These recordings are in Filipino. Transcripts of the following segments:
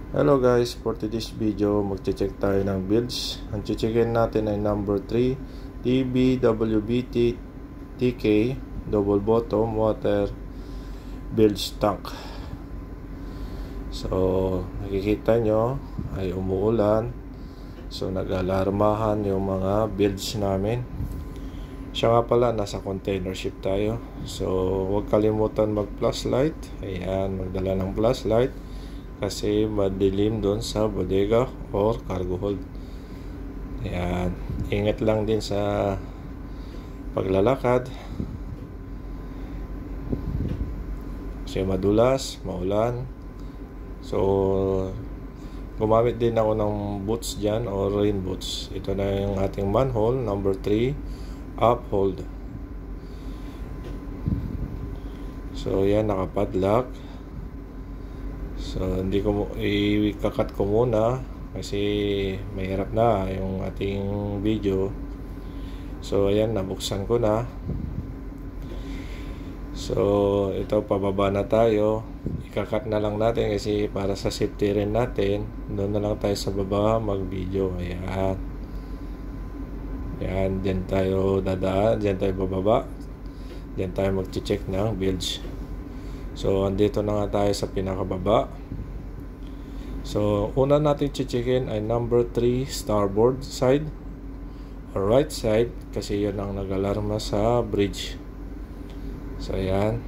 Hello guys, for today's video magche-check tayo ng bilge. Ang che-checkin natin ay number 3 TBWBT-TK double bottom water bilge tank. So nakikita nyo ay umuulan, so nag-alarmahan yung mga bilge namin. Siya nga pala, nasa container ship tayo, so huwag kalimutan mag flashlight. Ayan, magdala ng flashlight kasi madilim doon sa bodega or cargo hold. Ayan, ingat lang din sa paglalakad kasi madulas, maulan. So gumamit din ako ng boots dyan or rain boots. Ito na yung ating manhole number 3 uphold. So yan, nakapadlock. So hindi ko ikakat ko muna kasi mahirap na yung ating video. So ayan, nabuksan ko na. So ito, pababa na tayo. Ikakat na lang natin kasi para sa safety rin natin. Doon na lang tayo sa baba mag video. Ayan. Ayan, dyan tayo dadaan, dyan tayo bababa, dyan tayo mag-check ng bilge. So andito na nga tayo sa pinakababa. So una natin checkin ay number 3 starboard side or right side kasi yun ang nag-alarma sa bridge. So ayan,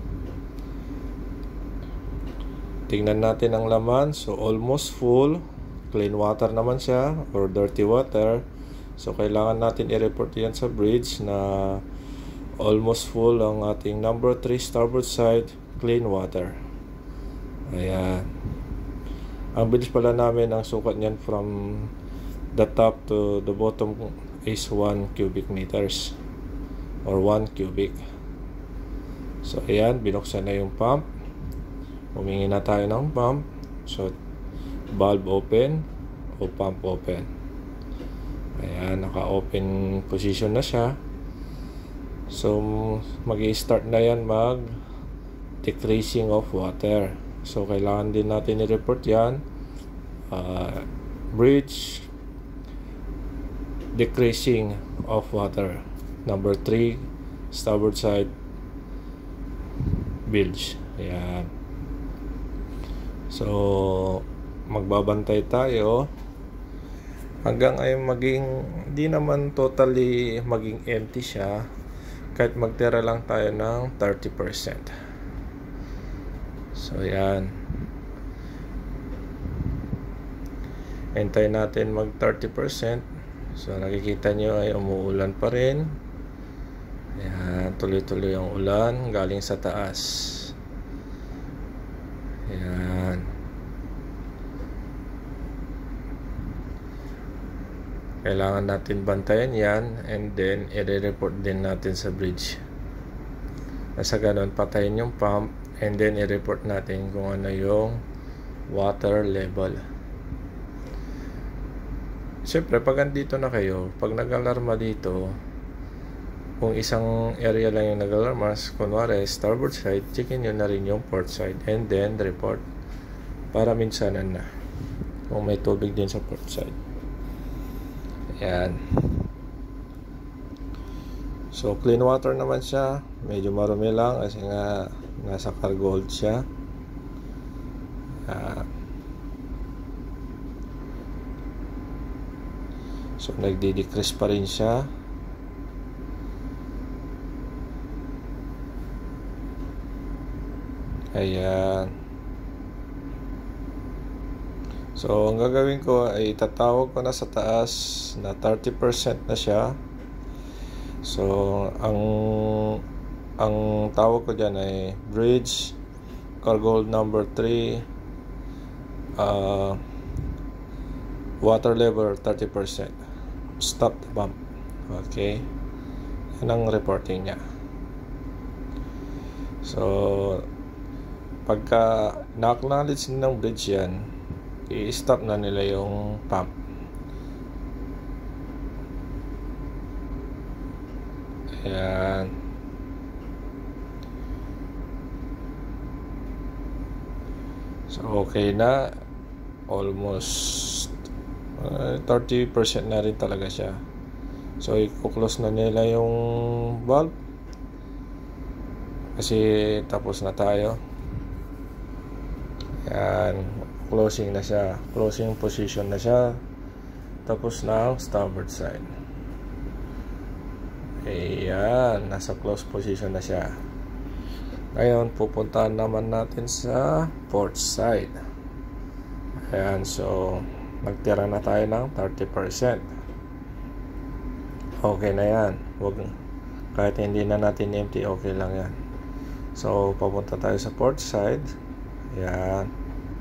tingnan natin ang laman. So almost full, clean water naman siya or dirty water. So kailangan natin i-report yan sa bridge na almost full ang ating number 3 starboard side, clean water. Ayan. Ang bilge pala namin, ang sukat niyan from the top to the bottom is 1 cubic meters or 1 cubic. So ayan, binuksan na yung pump. Humingi na tayo ng pump. So valve open o pump open. Ayan, naka-open position na siya. So mag-i-start na yan mag decreasing of water. So kailangan din natin i-report yan. Bridge decreasing of water number 3 starboard side bilge. Ayan. So magbabantay tayo hanggang ay maging di naman totally maging empty siya, kahit magtira lang tayo ng 30%. So yan, hintayin natin mag 30%. So nakikita nyo ay umuulan pa rin. Ayan, tuloy-tuloy ang ulan galing sa taas. Ayan, kailangan natin bantayan yan and then i-report din natin sa bridge. Nasa ganun, patayin yung pump and then i-report natin kung ano yung water level. Siyempre pag andito na kayo, pag nag-alarma dito, kung isang area lang yung nag-alarma, kunwari starboard side, checkin nyo na rin yung port side and then report para minsanan na kung may tubig din sa port side. Ayan. So clean water naman siya, medyo marumi lang kasi nga nasa cargo hold siya. So nagdi-decrease pa rin siya. Ayan. So ang gagawin ko ay tatawag ko na sa taas na 30% na siya. So ang tawag ko dyan ay bridge cargo hold number 3 water level 30%, stop the pump. Okay, yan ang reporting niya. So pagka na-acknowledge ng bridge yan, i-stop na nila yung pump. Ayan. So okay na. almost 30% na rin talaga siya. So i-close na nila yung valve kasi tapos na tayo. Yan, closing na siya, closing position na siya, tapos na ang starboard side. Ayan, nasa close position na siya. Ngayon pupuntahan naman natin sa port side. Ayan, so nagtira na tayo ng 30%. Okay na yan. Kahit hindi na natin empty, okay lang yan. So papunta tayo sa port side. Ayan.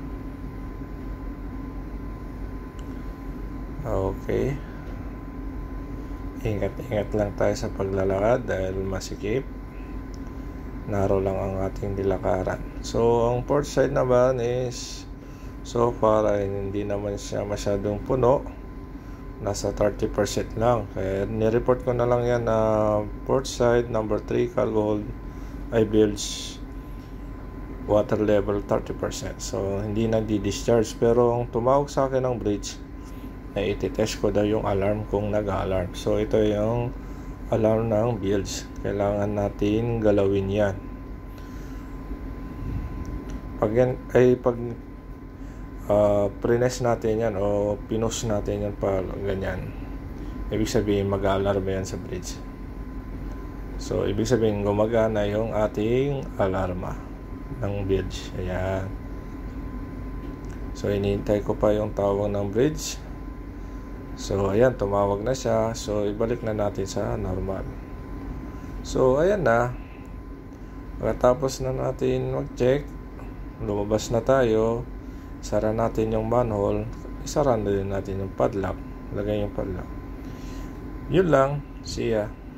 Okay. Ingat-ingat lang tayo sa paglalakad dahil masikip. Narrow lang ang ating nilakaran. So ang port side naman is so far ay hindi naman siya masyadong puno. Nasa 30% lang. Kaya nireport ko na lang yan na port side number 3 cargo hold ay bilge water level 30%. So hindi nagdi-discharge. Pero ang tumawag sa akin ng bridge na iti-test ko daw yung alarm kung nag-alarm. So ito yung alarm ng bilge. Kailangan natin galawin yan. Pag prines natin yan o pinus natin yan pa ganyan, ibig sabihin mag-alarm yan sa bridge. So ibig sabihin gumagana yung ating alarma ng bilge. Ayan. So hinihintay ko pa yung tawag ng bridge. So ayan, tumawag na siya. So ibalik na natin sa normal. So ayan na. Pagkatapos na natin mag-check, lumabas na tayo. Sara natin yung manhole. Isara na din natin yung padlock. Lagay yung padlock. Yun lang. See ya.